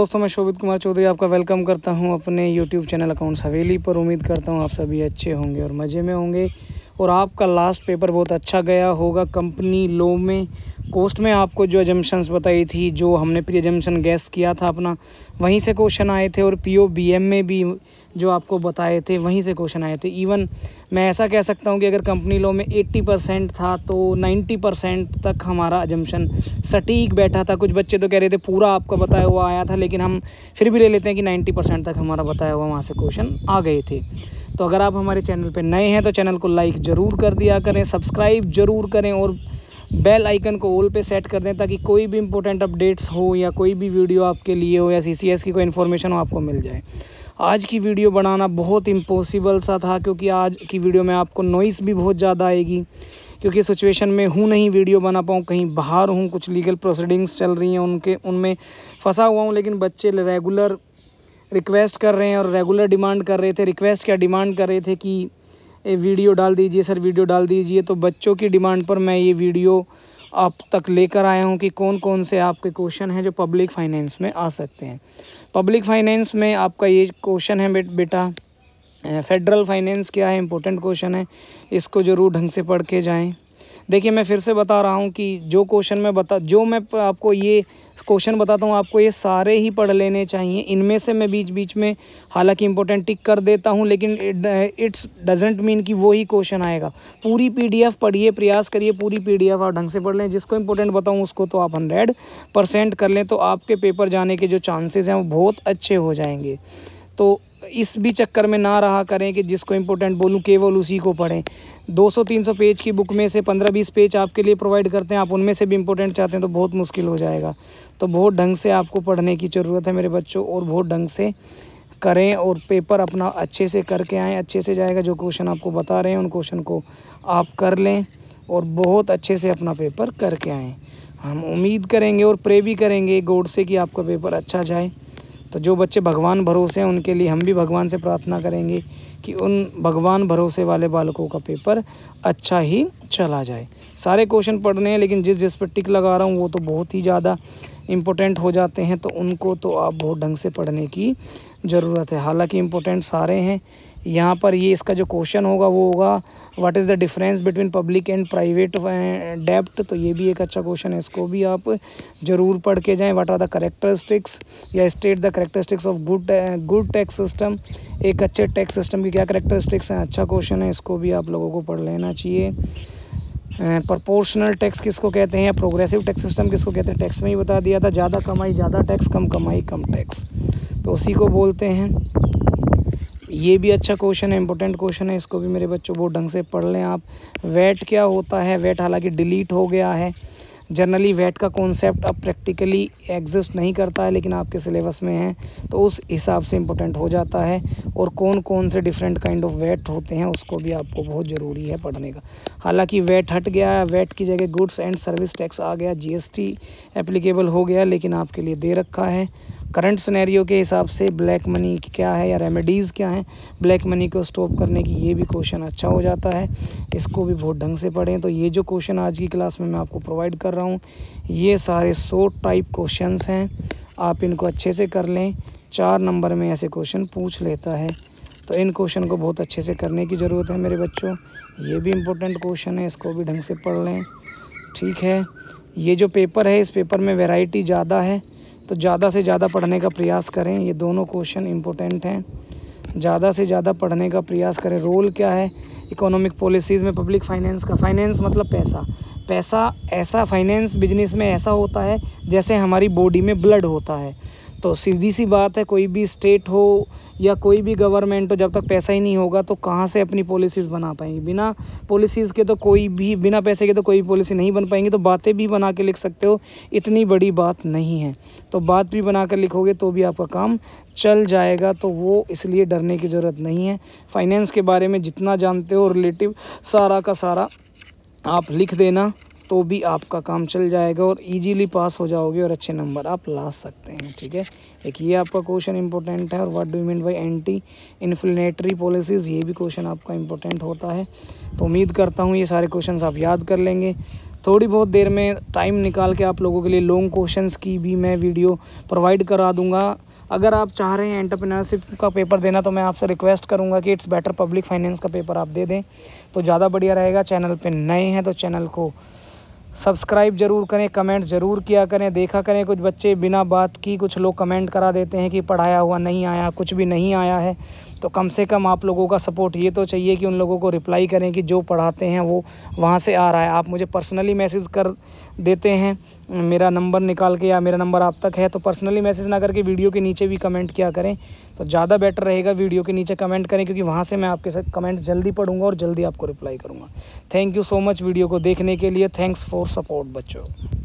दोस्तों, मैं शोभित कुमार चौधरी आपका वेलकम करता हूं अपने YouTube चैनल अकाउंट्स हवेली पर। उम्मीद करता हूं आप सभी अच्छे होंगे और मज़े में होंगे और आपका लास्ट पेपर बहुत अच्छा गया होगा। कंपनी लॉ में कोस्ट में आपको जो एजम्पशंस बताई थी, जो हमने प्री एजम्पशन गैस किया था अपना, वहीं से क्वेश्चन आए थे। और POBM में भी जो आपको बताए थे वहीं से क्वेश्चन आए थे। इवन मैं ऐसा कह सकता हूं कि अगर कंपनी लॉ में 80% था तो 90% तक हमारा एजम्पशन सटीक बैठा था। कुछ बच्चे तो कह रहे थे पूरा आपका बताया हुआ आया था, लेकिन हम फिर भी ले लेते हैं कि 90% तक हमारा बताया हुआ वहाँ से क्वेश्चन आ गए थे। तो अगर आप हमारे चैनल पर नए हैं तो चैनल को लाइक ज़रूर कर दिया करें, सब्सक्राइब ज़रूर करें और बेल आइकन को ऑल पे सेट कर दें, ताकि कोई भी इंपॉर्टेंट अपडेट्स हो या कोई भी वीडियो आपके लिए हो या CCS की कोई इन्फॉर्मेशन हो आपको मिल जाए। आज की वीडियो बनाना बहुत इम्पॉसिबल सा था, क्योंकि आज की वीडियो में आपको नॉइस भी बहुत ज़्यादा आएगी, क्योंकि सिचुएशन में हूँ नहीं वीडियो बना पाऊँ, कहीं बाहर हूँ, कुछ लीगल प्रोसीडिंग्स चल रही हैं उनमें फंसा हुआ हूँ। लेकिन बच्चे रेगुलर रिक्वेस्ट कर रहे हैं और रेगुलर डिमांड कर रहे थे। रिक्वेस्ट क्या, डिमांड कर रहे थे कि ये वीडियो डाल दीजिए सर, वीडियो डाल दीजिए। तो बच्चों की डिमांड पर मैं ये वीडियो आप तक लेकर आया हूँ कि कौन कौन से आपके क्वेश्चन हैं जो पब्लिक फाइनेंस में आ सकते हैं। पब्लिक फाइनेंस में आपका ये क्वेश्चन है बेटा, फेडरल फाइनेंस क्या है, इंपॉर्टेंट क्वेश्चन है, इसको ज़रूर ढंग से पढ़ के जाएं। देखिए, मैं फिर से बता रहा हूँ कि जो मैं आपको ये क्वेश्चन बताता हूँ, आपको ये सारे ही पढ़ लेने चाहिए। इनमें से मैं बीच बीच में हालांकि इंपॉर्टेंट टिक कर देता हूँ, लेकिन इट्स डजेंट मीन कि वो ही क्वेश्चन आएगा। पूरी PDF पढ़िए, प्रयास करिए पूरी PDF आप ढंग से पढ़ लें। जिसको इंपॉर्टेंट बताऊँ उसको तो आप 100% कर लें, तो आपके पेपर जाने के जो चांसेस हैं वो बहुत अच्छे हो जाएंगे। तो इस भी चक्कर में ना रहा करें कि जिसको इम्पोर्टेंट बोलूं केवल उसी को पढ़ें। 200-300 पेज की बुक में से 15-20 पेज आपके लिए प्रोवाइड करते हैं, आप उनमें से भी इम्पोर्टेंट चाहते हैं तो बहुत मुश्किल हो जाएगा। तो बहुत ढंग से आपको पढ़ने की ज़रूरत है मेरे बच्चों, और बहुत ढंग से करें और पेपर अपना अच्छे से करके आएँ, अच्छे से जाएगा। जो क्वेश्चन आपको बता रहे हैं उन क्वेश्चन को आप कर लें और बहुत अच्छे से अपना पेपर करके आएँ। हम उम्मीद करेंगे और प्रे भी करेंगे गॉड से कि आपका पेपर अच्छा जाए। तो जो बच्चे भगवान भरोसे हैं उनके लिए हम भी भगवान से प्रार्थना करेंगे कि उन भगवान भरोसे वाले बालकों का पेपर अच्छा ही चला जाए। सारे क्वेश्चन पढ़ने हैं, लेकिन जिस पर टिक लगा रहा हूँ वो तो बहुत ही ज़्यादा इम्पोर्टेंट हो जाते हैं, तो उनको तो आप बहुत ढंग से पढ़ने की ज़रूरत है। हालांकि इम्पोर्टेंट सारे हैं। यहाँ पर ये इसका जो क्वेश्चन होगा वो होगा what is the difference between public and private डेब्ट। तो ये भी एक अच्छा क्वेश्चन है, इसको भी आप ज़रूर पढ़ के जाएं। व्हाट आर द कैरेक्टरिस्टिक्स या state the characteristics of good tax system. एक अच्छे टैक्स सिस्टम की क्या कैरेक्टरिस्टिक्स हैं, अच्छा क्वेश्चन है, इसको भी आप लोगों को पढ़ लेना चाहिए। प्रोपोर्शनल टैक्स किसको कहते हैं या प्रोग्रेसिव टैक्स सिस्टम किसको कहते हैं, टैक्स में ही बता दिया था। ज़्यादा कमाई ज़्यादा टैक्स, कम कमाई कम टैक्स, तो उसी को बोलते हैं। ये भी अच्छा क्वेश्चन है, इंपॉर्टेंट क्वेश्चन है, इसको भी मेरे बच्चों बहुत ढंग से पढ़ लें आप। वेट क्या होता है, वेट हालांकि डिलीट हो गया है। जनरली वेट का कॉन्सेप्ट अब प्रैक्टिकली एग्जिस्ट नहीं करता है, लेकिन आपके सिलेबस में है तो उस हिसाब से इम्पोर्टेंट हो जाता है। और कौन कौन से डिफरेंट काइंड ऑफ वेट होते हैं उसको भी आपको बहुत ज़रूरी है पढ़ने का। हालांकि वेट हट गया है, वेट की जगह गुड्स एंड सर्विस टैक्स आ गया, GST एप्लीकेबल हो गया, लेकिन आपके लिए दे रखा है। करंट सिनेरियो के हिसाब से ब्लैक मनी क्या है या रेमेडीज़ क्या हैं ब्लैक मनी को स्टॉप करने की, ये भी क्वेश्चन अच्छा हो जाता है, इसको भी बहुत ढंग से पढ़ें। तो ये जो क्वेश्चन आज की क्लास में मैं आपको प्रोवाइड कर रहा हूँ, ये सारे 100 टाइप क्वेश्चंस हैं, आप इनको अच्छे से कर लें। 4 नंबर में ऐसे क्वेश्चन पूछ लेता है, तो इन क्वेश्चन को बहुत अच्छे से करने की ज़रूरत है मेरे बच्चों। ये भी इम्पोर्टेंट क्वेश्चन है, इसको भी ढंग से पढ़ लें, ठीक है। ये जो पेपर है, इस पेपर में वैरायटी ज़्यादा है, तो ज़्यादा से ज़्यादा पढ़ने का प्रयास करें। ये दोनों क्वेश्चन इम्पोर्टेंट हैं, ज़्यादा से ज़्यादा पढ़ने का प्रयास करें। रोल क्या है इकोनॉमिक पॉलिसीज़ में पब्लिक फाइनेंस का। फाइनेंस मतलब पैसा ऐसा फाइनेंस बिजनेस में ऐसा होता है जैसे हमारी बॉडी में ब्लड होता है। तो सीधी सी बात है, कोई भी स्टेट हो या कोई भी गवर्नमेंट हो, जब तक पैसा ही नहीं होगा तो कहाँ से अपनी पॉलिसीज़ बना पाएंगी। बिना पॉलिसीज़ के तो बिना पैसे के तो कोई पॉलिसी नहीं बन पाएंगी। तो बातें भी बना के लिख सकते हो, इतनी बड़ी बात नहीं है। तो बात भी बना कर लिखोगे तो भी आपका काम चल जाएगा, तो वो इसलिए डरने की ज़रूरत नहीं है। फाइनेंस के बारे में जितना जानते हो रिलेटिव सारा का सारा आप लिख देना, तो भी आपका काम चल जाएगा और इजीली पास हो जाओगे और अच्छे नंबर आप ला सकते हैं, ठीक है। एक ये आपका क्वेश्चन इंपॉर्टेंट है। और what do you mean by anti inflammatory policies, ये भी क्वेश्चन आपका इंपॉर्टेंट होता है। तो उम्मीद करता हूँ ये सारे क्वेश्चंस आप याद कर लेंगे। थोड़ी बहुत देर में टाइम निकाल के आप लोगों के लिए लॉन्ग क्वेश्चंस की भी मैं वीडियो प्रोवाइड करा दूंगा। अगर आप चाह रहे हैं एंटरप्रेन्योरशिप का पेपर देना तो मैं आपसे रिक्वेस्ट करूंगा कि इट्स बेटर पब्लिक फाइनेंस का पेपर आप दे दें तो ज़्यादा बढ़िया रहेगा। चैनल पे नए हैं तो चैनल को सब्सक्राइब ज़रूर करें, कमेंट ज़रूर किया करें। देखा करें कुछ बच्चे बिना बात की कुछ लोग कमेंट करा देते हैं कि पढ़ाया हुआ नहीं आया, कुछ भी नहीं आया है। तो कम से कम आप लोगों का सपोर्ट ये तो चाहिए कि उन लोगों को रिप्लाई करें कि जो पढ़ाते हैं वो वहाँ से आ रहा है। आप मुझे पर्सनली मैसेज कर देते हैं मेरा नंबर निकाल के, या मेरा नंबर आप तक है तो पर्सनली मैसेज ना करके वीडियो के नीचे भी कमेंट किया करें तो ज़्यादा बेटर रहेगा। वीडियो के नीचे कमेंट करें क्योंकि वहाँ से मैं आपके साथ कमेंट्स जल्दी पढ़ूंगा और जल्दी आपको रिप्लाई करूँगा। Thank you so much video को देखने के लिए। थैंक्स फॉर सपोर्ट बच्चों।